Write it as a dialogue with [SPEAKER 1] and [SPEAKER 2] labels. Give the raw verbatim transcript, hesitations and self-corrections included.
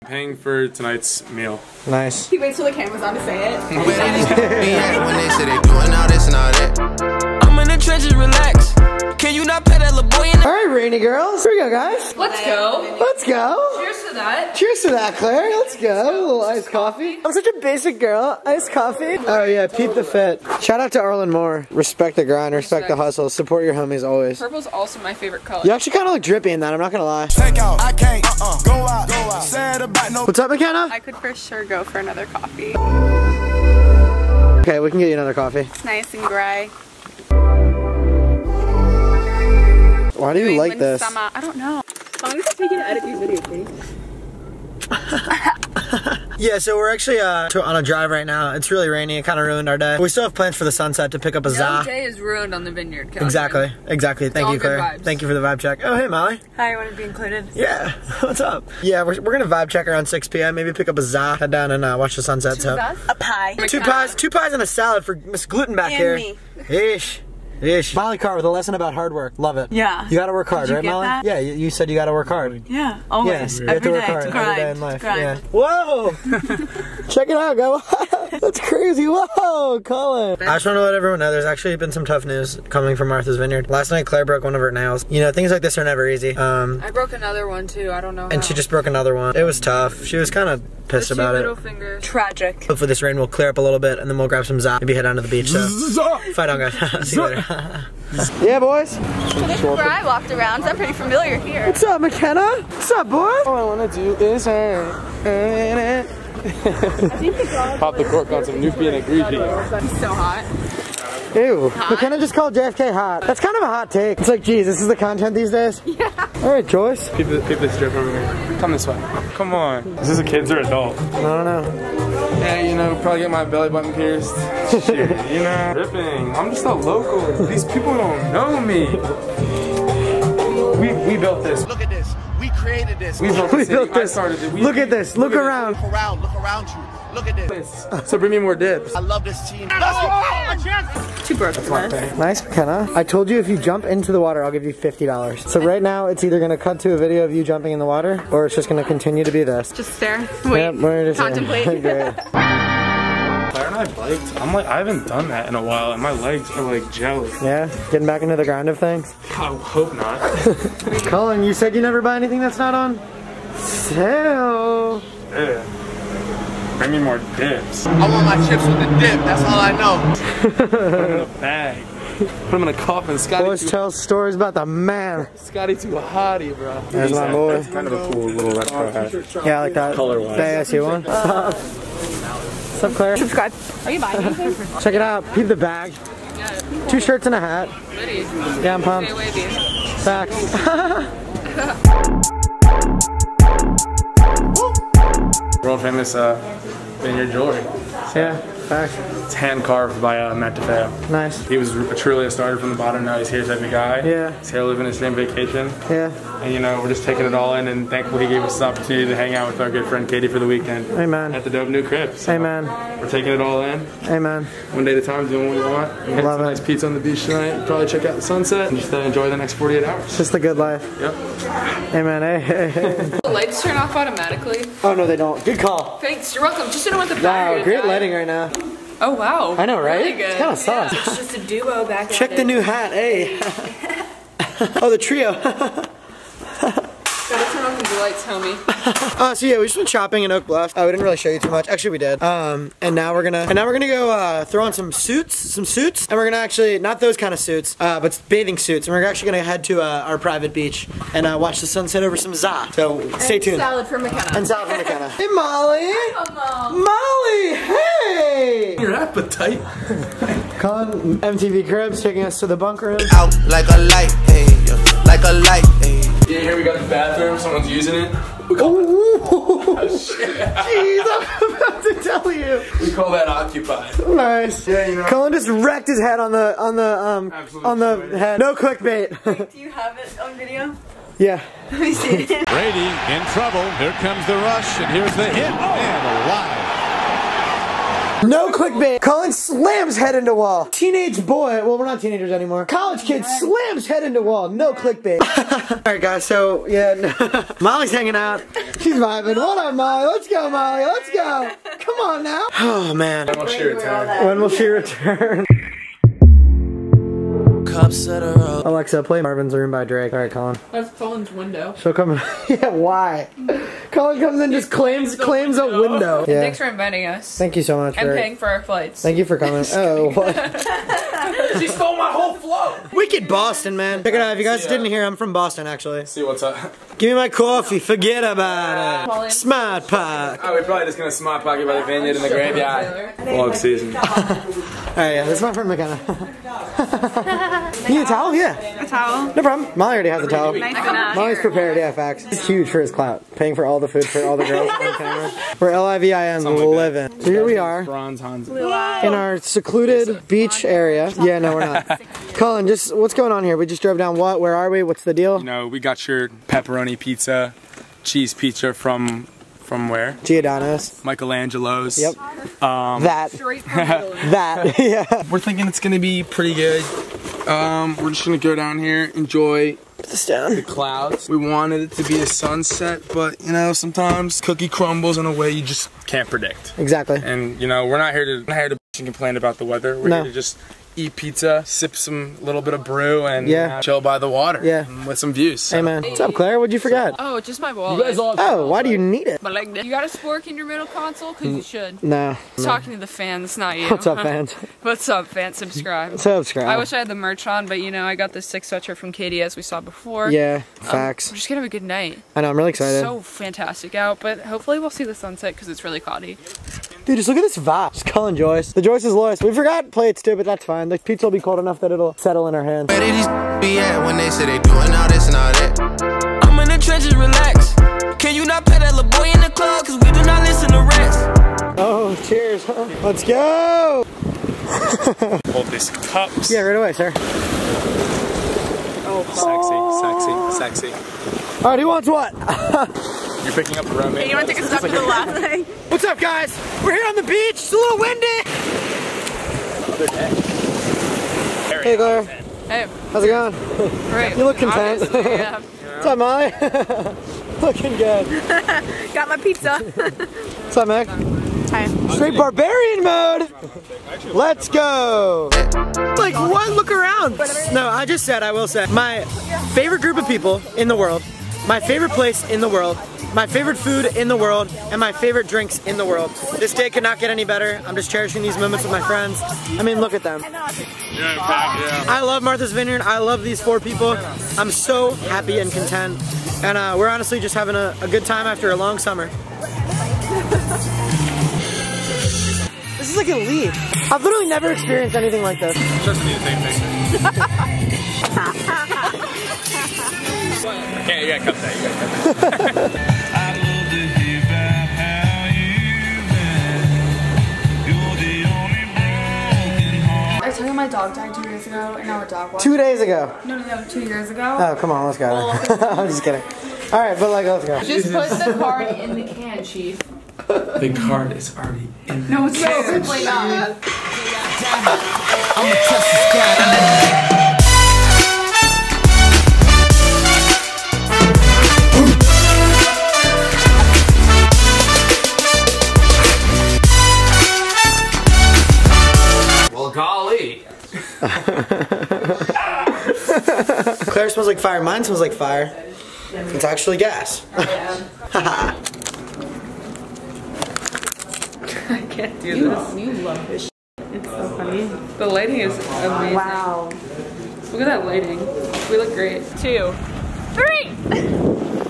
[SPEAKER 1] Paying for tonight's meal.
[SPEAKER 2] Nice.
[SPEAKER 3] He waits till the camera's on to say it.
[SPEAKER 4] When they say they doing all this and all that. I'm in the trenches, relax. Can you not pet that little boy in the...
[SPEAKER 2] Alright, rainy girls. Here we go, guys.
[SPEAKER 3] Let's go.
[SPEAKER 2] Let's go.
[SPEAKER 3] Cheers to that.
[SPEAKER 2] Cheers to that, Claire. Let's go. A little iced coffee. I'm such a basic girl. Iced coffee. Oh yeah, peep the fit. Shout out to Arlen Moore. Respect the grind, respect, respect the hustle. Support your homies always.
[SPEAKER 3] Purple's also my favorite color.
[SPEAKER 2] You actually kind of look drippy in that, I'm not gonna lie.
[SPEAKER 4] Take out, I can't, uh-uh, go out, go out. Sad about no...
[SPEAKER 2] What's up, McKenna?
[SPEAKER 3] I could for sure go for another coffee.
[SPEAKER 2] Okay, we can get you another coffee.
[SPEAKER 3] It's nice and gray.
[SPEAKER 2] Why do you
[SPEAKER 3] New
[SPEAKER 2] like
[SPEAKER 3] England
[SPEAKER 2] this?
[SPEAKER 3] Summer. I don't know. How long does it take you to edit these videos, please?
[SPEAKER 2] Yeah, so we're actually uh, to, on a drive right now. It's really rainy. It kind of ruined our day. We still have plans for the sunset to pick up a
[SPEAKER 3] No
[SPEAKER 2] za.
[SPEAKER 3] day is ruined on the vineyard. Calendar.
[SPEAKER 2] Exactly, exactly. Thank
[SPEAKER 3] all
[SPEAKER 2] you,
[SPEAKER 3] good
[SPEAKER 2] Claire.
[SPEAKER 3] vibes.
[SPEAKER 2] Thank you for the vibe check. Oh, hey, Molly.
[SPEAKER 3] Hi, I want to be included.
[SPEAKER 2] Yeah, what's up? Yeah, we're, we're gonna vibe check around six P M Maybe pick up a za, head down and uh, watch the sunset.
[SPEAKER 3] Two
[SPEAKER 2] So
[SPEAKER 3] zas? A pie.
[SPEAKER 2] two pies, two pies and a salad for Miss Gluten back
[SPEAKER 3] And
[SPEAKER 2] here.
[SPEAKER 3] me.
[SPEAKER 2] Ish. Ish. Molly Carr with a lesson about hard work. Love it.
[SPEAKER 3] Yeah.
[SPEAKER 2] You gotta work hard,
[SPEAKER 3] Did you
[SPEAKER 2] right,
[SPEAKER 3] get
[SPEAKER 2] Molly?
[SPEAKER 3] that?
[SPEAKER 2] Yeah, you, you said you gotta work hard.
[SPEAKER 3] Yeah, always.
[SPEAKER 2] Yes, you
[SPEAKER 3] Every
[SPEAKER 2] have to work
[SPEAKER 3] day.
[SPEAKER 2] hard
[SPEAKER 3] To
[SPEAKER 2] every
[SPEAKER 3] grind.
[SPEAKER 2] day in life.
[SPEAKER 3] To grind.
[SPEAKER 2] Yeah. Whoa! Check it out, go. That's crazy. Whoa, Colin. I just want to let everyone know there's actually been some tough news coming from Martha's Vineyard. Last night, Claire broke one of her nails. You know, things like this are never easy. Um,
[SPEAKER 3] I broke another one too. I don't know.
[SPEAKER 2] and
[SPEAKER 3] how.
[SPEAKER 2] she just broke another one. It was tough. She was kind of pissed
[SPEAKER 3] The two
[SPEAKER 2] about
[SPEAKER 3] middle
[SPEAKER 2] it.
[SPEAKER 3] fingers. Tragic.
[SPEAKER 2] Hopefully this rain will clear up a little bit and then we'll grab some za. Maybe head down to the beach. So. Fight on, guys. See you later. Yeah, boys.
[SPEAKER 3] This is where I walked around, so I'm pretty familiar here.
[SPEAKER 2] What's up, McKenna? What's up, boy? All I wanna do is
[SPEAKER 1] Pop the cork on some Nubian and green tea.
[SPEAKER 3] It's so hot.
[SPEAKER 2] Ew. McKenna just called J F K hot. That's kind of a hot take. It's like, geez, this is the content these days?
[SPEAKER 3] Yeah.
[SPEAKER 2] Alright, Joyce.
[SPEAKER 1] Keep, the, keep this drip over here. Come this way. Come on. Is this a kids or adult?
[SPEAKER 2] I don't know.
[SPEAKER 1] Yeah, you know, probably get my belly button pierced. Shit, you know. Dripping. I'm just a local. These people don't know me. We, we built this.
[SPEAKER 4] Look at this. We created this.
[SPEAKER 1] We built
[SPEAKER 2] We
[SPEAKER 1] this.
[SPEAKER 2] built
[SPEAKER 1] I
[SPEAKER 2] this.
[SPEAKER 1] started it. We,
[SPEAKER 2] Look at this. Look
[SPEAKER 1] at
[SPEAKER 2] around.
[SPEAKER 4] Look around. Look around you. Look at this.
[SPEAKER 1] So bring me more dips.
[SPEAKER 4] I love this team.
[SPEAKER 3] Two broken this.
[SPEAKER 2] Nice, McKenna. I told you if you jump into the water, I'll give you fifty dollars. So right now, it's either gonna cut to a video of you jumping in the water, or it's just gonna continue to be this.
[SPEAKER 3] Just stare. Wait.
[SPEAKER 2] Yep, we're just
[SPEAKER 3] Contemplate.
[SPEAKER 2] Great.
[SPEAKER 1] Claire and I biked. I'm like, I haven't done that in a while, and my legs are like jelly.
[SPEAKER 2] Yeah, getting back into the grind of things.
[SPEAKER 1] I hope not.
[SPEAKER 2] Colin, you said you never buy anything that's not on sale.
[SPEAKER 1] Yeah. Bring me more dips.
[SPEAKER 4] I want my chips with the dip. That's all I know.
[SPEAKER 1] Put them in a bag. Put them in a coffin. Scotty
[SPEAKER 2] Boys
[SPEAKER 1] too,
[SPEAKER 2] tell stories about the man.
[SPEAKER 1] Scotty too hotty, bro.
[SPEAKER 2] There's my boy.
[SPEAKER 1] That's kind of a cool little retro hat.
[SPEAKER 2] Yeah, I like that.
[SPEAKER 1] Color-wise.
[SPEAKER 2] Hey, I see one. What's up, Claire?
[SPEAKER 3] Subscribe. Are you buying anything?
[SPEAKER 2] Check it out. Peep the bag. Two shirts and a hat.
[SPEAKER 3] Ready.
[SPEAKER 2] Yeah, I'm pumped.
[SPEAKER 3] Stay wavy.
[SPEAKER 2] Facts.
[SPEAKER 1] World famous uh, vineyard jewelry.
[SPEAKER 2] Yeah, facts.
[SPEAKER 1] It's hand carved by uh, Matt DeFeo.
[SPEAKER 2] Nice.
[SPEAKER 1] He was truly a starter from the bottom. Now he's here type of guy.
[SPEAKER 2] Yeah.
[SPEAKER 1] He's here living his dream vacation.
[SPEAKER 2] Yeah.
[SPEAKER 1] And you know, we're just taking it all in and thankful he gave us the opportunity to hang out with our good friend Katie for the weekend.
[SPEAKER 2] Amen.
[SPEAKER 1] At the dope new crib. So
[SPEAKER 2] Amen.
[SPEAKER 1] We're taking it all in.
[SPEAKER 2] Amen.
[SPEAKER 1] One day at a time, doing what we want. We had
[SPEAKER 2] Love
[SPEAKER 1] some
[SPEAKER 2] it.
[SPEAKER 1] nice pizza on the beach tonight. Probably check out the sunset and just uh, enjoy the next forty-eight hours.
[SPEAKER 2] Just the good life.
[SPEAKER 1] Yep.
[SPEAKER 2] Amen. Hey, hey, hey.
[SPEAKER 3] The lights turn off automatically.
[SPEAKER 2] Oh, no, they don't. Good call.
[SPEAKER 3] Thanks. You're welcome. Just didn't want the
[SPEAKER 2] Wow,
[SPEAKER 3] battery to
[SPEAKER 2] great
[SPEAKER 3] die.
[SPEAKER 2] lighting right now.
[SPEAKER 3] Oh wow.
[SPEAKER 2] I know, right?
[SPEAKER 3] Really good.
[SPEAKER 2] It's kind of sauce.
[SPEAKER 3] Yeah. It's just a duo back
[SPEAKER 2] Check
[SPEAKER 3] at
[SPEAKER 2] the
[SPEAKER 3] it.
[SPEAKER 2] new hat, hey. Oh, the trio.
[SPEAKER 3] Gotta turn off the lights, homie.
[SPEAKER 2] Uh, so yeah, we just went shopping in Oak Bluff. Uh, we didn't really show you too much. Actually, we did. Um, and now we're gonna, and now we're gonna go uh, throw on some suits, some suits, and we're gonna actually not those kind of suits, uh, but bathing suits. And we're actually gonna head to uh, our private beach and uh, watch the sunset over some za. So stay tuned.
[SPEAKER 3] Salad for McKenna.
[SPEAKER 2] And salad for McKenna. Hey, Molly.
[SPEAKER 3] Oh, Mom.
[SPEAKER 2] Molly, hey.
[SPEAKER 1] Your appetite.
[SPEAKER 2] Colin, M T V Cribs, taking us to the bunk room.
[SPEAKER 4] Out like a light, hey, like a light, hey.
[SPEAKER 1] Yeah, here we got the bathroom. Someone's using it.
[SPEAKER 2] Oh, jeez, I'm about to tell you.
[SPEAKER 1] We call that occupied.
[SPEAKER 2] Nice.
[SPEAKER 1] Yeah, you know.
[SPEAKER 2] Colin just wrecked his head on the on the um
[SPEAKER 1] Absolutely
[SPEAKER 2] on the
[SPEAKER 1] destroyed.
[SPEAKER 2] head. No clickbait.
[SPEAKER 3] Do you have it on video?
[SPEAKER 2] Yeah.
[SPEAKER 3] Let me see it.
[SPEAKER 5] Brady in trouble. Here comes the rush, and here's the hit. And alive.
[SPEAKER 2] No clickbait. Colin slams head into wall. Teenage boy, well we're not teenagers anymore. College kid slams head into wall. No clickbait. Alright guys, so yeah, no. Molly's hanging out. She's vibing. What up Molly? Let's go Molly, let's go. Come on now. Oh man.
[SPEAKER 1] When will she return?
[SPEAKER 2] When will she return? Alexa, play Marvin's Room by Drake. Alright, Colin.
[SPEAKER 3] That's Colin's window.
[SPEAKER 2] She'll come in. Yeah, why? Colin comes in, just claims claims a window. Yeah.
[SPEAKER 3] Thanks for inviting us.
[SPEAKER 2] Thank you so much.
[SPEAKER 3] I'm
[SPEAKER 2] for
[SPEAKER 3] paying for our flights.
[SPEAKER 2] Thank you for coming. Oh, what?
[SPEAKER 1] She stole my whole flow.
[SPEAKER 2] Wicked Boston, man. Check it out. If you guys yeah. didn't hear, I'm from Boston, actually.
[SPEAKER 1] See what's up.
[SPEAKER 2] Give me my coffee. Forget about it. Smart Park.
[SPEAKER 1] Oh, we're probably just gonna smart pocket by the vineyard in the graveyard. Vlog season.
[SPEAKER 2] Alright, yeah, this is my friend McKenna. You need a towel? Yeah.
[SPEAKER 3] A towel?
[SPEAKER 2] No problem. Molly already has a towel.
[SPEAKER 3] Nice.
[SPEAKER 2] Molly's prepared, yeah, facts. He's huge for his clout. Paying for all the food for all the girls on camera. We're L I V I N living. So here we are.
[SPEAKER 1] Bronze Hans.
[SPEAKER 2] In our secluded beach area. Yeah, no, we're not. Colin, just what's going on here? We just drove down what? Where are we? What's the deal?
[SPEAKER 1] You know, we got your pepperoni pizza, cheese pizza from from where?
[SPEAKER 2] Giordano's.
[SPEAKER 1] Michelangelo's.
[SPEAKER 2] Yep.
[SPEAKER 1] Um,
[SPEAKER 2] that. That. Yeah.
[SPEAKER 1] We're thinking it's gonna be pretty good. Um, we're just gonna go down here, enjoy
[SPEAKER 2] Put this down.
[SPEAKER 1] the clouds. We wanted it to be a sunset, but you know, sometimes cookie crumbles in a way you just can't predict.
[SPEAKER 2] Exactly.
[SPEAKER 1] And you know, we're not here to not here to bitch and complain about the weather. We're
[SPEAKER 2] no.
[SPEAKER 1] here to just eat pizza, sip some little bit of brew, and
[SPEAKER 2] yeah.
[SPEAKER 1] uh, chill by the water.
[SPEAKER 2] Yeah.
[SPEAKER 1] With some views. So.
[SPEAKER 2] Hey man, what's up, Claire? What'd you forget?
[SPEAKER 3] Oh, just my wallet.
[SPEAKER 2] Oh, why do you need it?
[SPEAKER 3] But like, you got a spork in your middle console? Because you should.
[SPEAKER 2] No.
[SPEAKER 3] no. Talking to the fans, not you.
[SPEAKER 2] What's up, fans?
[SPEAKER 3] What's up, fans? Subscribe.
[SPEAKER 2] Subscribe.
[SPEAKER 3] I wish I had the merch on, but you know, I got this sick sweatshirt from Katie as we saw before.
[SPEAKER 2] Yeah, facts.
[SPEAKER 3] Um, we're just gonna have a good night.
[SPEAKER 2] I know, I'm really excited.
[SPEAKER 3] It's so fantastic out, but hopefully we'll see the sunset because it's really cloudy.
[SPEAKER 2] Dude, just look at this vibe. Just Colin Joyce. The Joyce is lowest. We forgot plates too, but that's fine. The pizza will be cold enough that it'll settle in our hands.
[SPEAKER 4] Where did these be at when they say they doing all this and all that? I'm in the trenches, relax. Can you not pet that little boy in the club? Cause we do not listen to rest.
[SPEAKER 2] Oh, cheers. Let's go.
[SPEAKER 1] Hold these cups.
[SPEAKER 2] Yeah, right away, sir.
[SPEAKER 1] Oh, sexy, sexy, sexy.
[SPEAKER 2] All right, who wants what?
[SPEAKER 1] You're picking up the roommate.
[SPEAKER 3] Hey, you want to take a step to the left thing?
[SPEAKER 2] What's up, guys? We're here on the beach. It's a little windy. Hey, Claire.
[SPEAKER 3] Hey.
[SPEAKER 2] How's it going?
[SPEAKER 3] Great.
[SPEAKER 2] You look content.
[SPEAKER 3] Yeah.
[SPEAKER 2] What's up, Molly? Looking good.
[SPEAKER 3] Got my pizza.
[SPEAKER 2] What's up, Mac?
[SPEAKER 3] Hi.
[SPEAKER 2] Straight barbarian mode. Let's go. Like, what? Look around. No, I just said, I will say, my favorite group of people in the world, my favorite place in the world, my favorite food in the world, and my favorite drinks in the world. This day could not get any better. I'm just cherishing these moments with my friends. I mean, look at them. I love Martha's Vineyard. I love these four people. I'm so happy and content. And uh, we're honestly just having a, a good time after a long summer. This is like a lead. I've literally never experienced anything like this.
[SPEAKER 1] Just need the same thing. Yeah, you gotta cut that. You gotta cut that.
[SPEAKER 5] I was telling you my dog died two years ago, and now we're dog walking.
[SPEAKER 2] Two days ago.
[SPEAKER 5] No, no, no, two years ago.
[SPEAKER 2] Oh, come on, let's go. I'm just kidding. All right, but like, let's go.
[SPEAKER 5] Just put the card in the can, Chief.
[SPEAKER 1] The card is already in.
[SPEAKER 5] No, it's not. Simply not.
[SPEAKER 4] I'm a test this guy.
[SPEAKER 1] Golly.
[SPEAKER 2] Claire smells like fire. Mine smells like fire. It's actually gas.
[SPEAKER 3] I can't do
[SPEAKER 5] You,
[SPEAKER 3] this.
[SPEAKER 5] you love this shit.
[SPEAKER 3] It's so funny. The lighting is amazing.
[SPEAKER 5] Wow.
[SPEAKER 3] Look at that lighting. We look great. Two. Three!